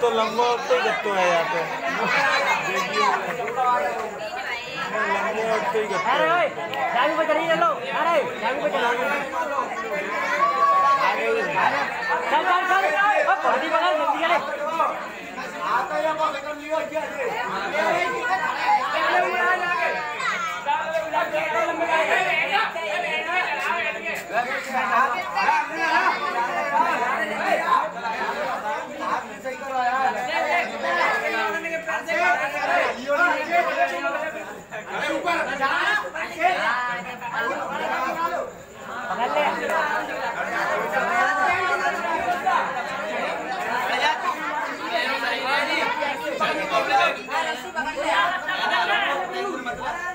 तो लंबा उठते ही करते है यहाँ पे। लंबा उठते ही करते हैं। चाबी पे चढ़िए लो। अरे चाबी पे चला। चल चल चल। अब पकड़ी पकड़ जल्दी चले। आता है अब कर लियो क्या दे। पकड़ ले।